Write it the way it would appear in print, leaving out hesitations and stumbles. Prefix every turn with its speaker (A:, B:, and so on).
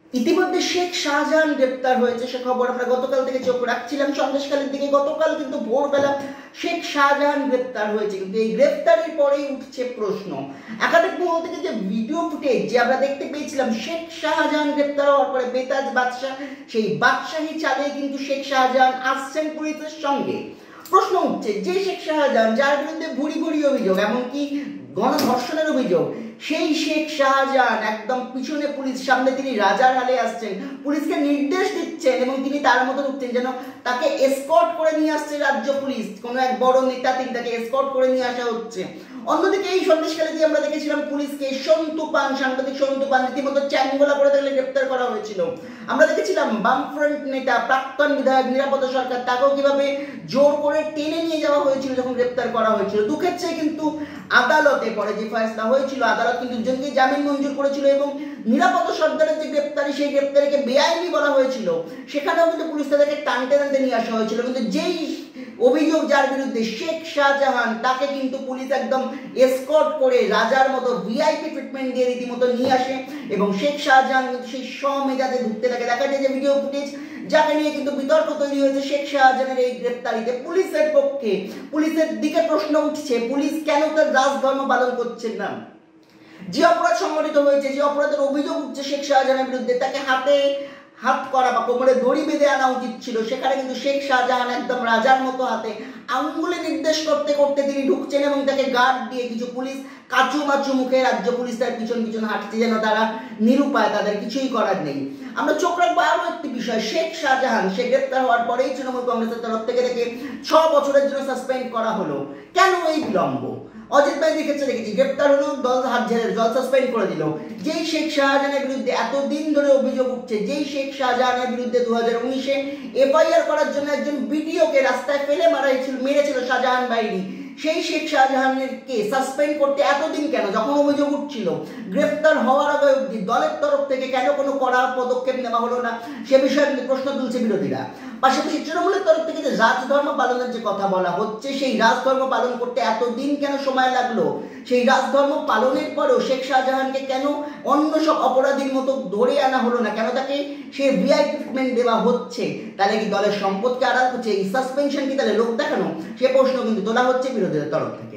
A: ইতিমধ্যে শেখ শাহজাহান গ্রেপ্তার হয়েছে, সে খবর আমরা গতকাল থেকে চোখ রাখছিলাম সন্দেশখালীর দিকে। গতকাল কিন্তু ভোরবেলা শেখ শাহজাহান গ্রেপ্তার হয়েছে, কিন্তু এই গ্রেপ্তারের পরেই উঠছে প্রশ্ন। একাধিক মহল থেকে যে ভিডিও ফুটেজ যে আমরা দেখতে পেয়েছিলাম শেখ শাহজাহান গ্রেপ্তার হওয়ার পরে বেতাজ বাদশাহ, সেই বাদশাহী চালে কিন্তু শেখ শাহজাহান আসছেন পুলিশের সঙ্গে। প্রশ্ন উঠছে যে শেখ শাহজাহান যার বিরুদ্ধে ভুরি ভুরি অভিযোগ, এমনকি গণধর্ষণের অভিযোগ, সেই শেখ শাহজাহান একদম পিছনে পুলিশ, সামনে তিনি রাজার হালে আসছেন, পুলিশকে নির্দেশ দিচ্ছেন এবং তিনি তার মতো উঠছেন যেন তাকে এসকর্ট করে নিয়ে আসছে রাজ্য পুলিশ, কোনো এক বড় নেতা, তিনি তাকে এসকর্ট করে নিয়ে আসা হচ্ছে। অন্যদিকে এই সন্দেশখালীতে আমরা দেখেছিলাম পুলিশকে সন্তু পান, সাংবাদিক সন্তু পান রীতিমতো চ্যাংগোলা করে তাহলে গ্রেপ্তার করা হয়েছিল। আমরা দেখেছিলাম বামফ্রন্ট নেতা প্রাক্তন বিধায়ক নিরাপদ সরকার, তাকেও কিভাবে জোর করে টেনে নিয়ে যাওয়া হয়েছিল যখন গ্রেপ্তার করা হয়েছিল। দুঃখের চেয়ে কিন্তু আদালতে পরে যে ফয়সলা হয়েছিল, আদালত কিন্তু দুজনকে জামিন মঞ্জুর করেছিল এবং নিরাপদ সরকারের যে গ্রেপ্তারি, সেই গ্রেপ্তারিকে বেআইনি বলা হয়েছিল, সেখানেও কিন্তু পুলিশ তাদেরকে টানতে টানতে নিয়ে আসা হয়েছিল। কিন্তু যেই অভিযোগ যার বিরুদ্ধে শেখ শাহজাহান, তাকে কিন্তু পুলিশ একদম এসকর্ট করে রাজার মতো ভিআইপি ট্রিটমেন্ট দিয়ে রীতিমতো নিয়ে আসে এবং শেখ শাহজাহান কিন্তু সেই স্বমেজাজে ঢুকতে থাকে। দেখা যায় যে ভিডিও ফুটেজ, যাকে নিয়ে কিন্তু বিতর্ক তৈরি হয়েছে শেখ শাহজাহানের এই গ্রেপ্তারিতে। পুলিশের পক্ষে, পুলিশের দিকে প্রশ্ন উঠছে, পুলিশ কেন তার রাজধর্ম পালন করছেন না? যে অপরাধ সংঘটিত হয়েছে, যে অপরাধের অভিযোগ উঠছে শেখ শাহজাহানের বিরুদ্ধে, তাকে হাত করা বা কোমরে দড়ি বেঁধে আনা উচিত ছিল। সেখানে কিন্তু শেখ শাহজাহান একদম রাজার মতো হাতে আঙ্গুলে নির্দেশ করতে করতে তিনি ঢুকছেন এবং তাকে গার্ড দিয়ে কিছু পুলিশ কাচু মাচু মুখে রাজ্য পুলিশ তার পিছন পিছন হাঁটছে, যেন তারা নিরুপায়, তাদের কিছুই করার নেই। আমরা চোখ রাখবো আরো একটি বিষয়, শেখ শাহজাহান সে গ্রেপ্তার হওয়ার পরেই তৃণমূল কংগ্রেসের তরফ থেকে তাকে 6 বছরের জন্য সাসপেন্ড করা হলো। কেন এই বিলম্ব? অজিত ভাইদের ক্ষেত্রে দেখেছি, গ্রেপ্তার হলো, দল হাত ঝেড়ে দল সাসপেন্ড করে দিল। যেই শেখ শাহজাহানের বিরুদ্ধে এতদিন ধরে অভিযোগ উঠছে, যেই শেখ শাহজাহানের বিরুদ্ধে 2019-এ এফআইআর করার জন্য একজন বিডিওকে রাস্তায় ফেলে মেরেছিল শাহজাহান বাইরি, সেই শেখ শাহজাহানকে সাসপেন্ড করতে এতদিন কেন? যখন অভিযোগ উঠছিল, গ্রেপ্তার হওয়ার আগে অবধি দলের তরফ থেকে কেন কোনো কড়া পদক্ষেপ নেওয়া হলো না, সে বিষয়ে কিন্তু প্রশ্ন তুলছে বিরোধীরা। পাশাপাশি তৃণমূলের তরফ থেকে যে রাজধর্ম পালনের যে কথা বলা হচ্ছে, সেই রাজধর্ম পালন করতে এতদিন কেন সময় লাগলো? সেই রাজধর্ম পালনের পরেও শেখ শাহজাহানকে কেন অন্য সব অপরাধীর মতো ধরে আনা হলো না? কেন তাকে সে ভিআইপি ট্রিটমেন্ট দেওয়া হচ্ছে? তাহলে কি দলের সম্পদকে আড়াল করছে? এই সাসপেনশন কি তাহলে লোক দেখানো? সে প্রশ্ন কিন্তু তোলা হচ্ছে বিরোধীদের তরফ থেকে।